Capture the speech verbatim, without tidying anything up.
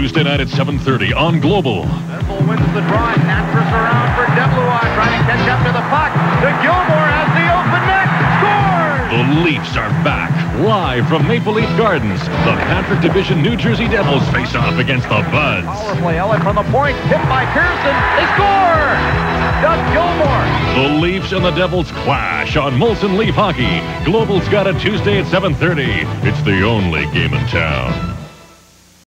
Tuesday night at seven thirty on Global. Devil wins the draw. Cantress around for DeBlois, trying to catch up to the puck. To Gilmore has the open net. Scores! The Leafs are back, live from Maple Leaf Gardens. The Patrick Division New Jersey Devils face off against the Buds. Power play. Elliott from the point. Hit by Pearson. They score! Doug Gilmore. The Leafs and the Devils clash on Molson Leaf Hockey. Global's got it Tuesday at seven thirty. It's the only game in town.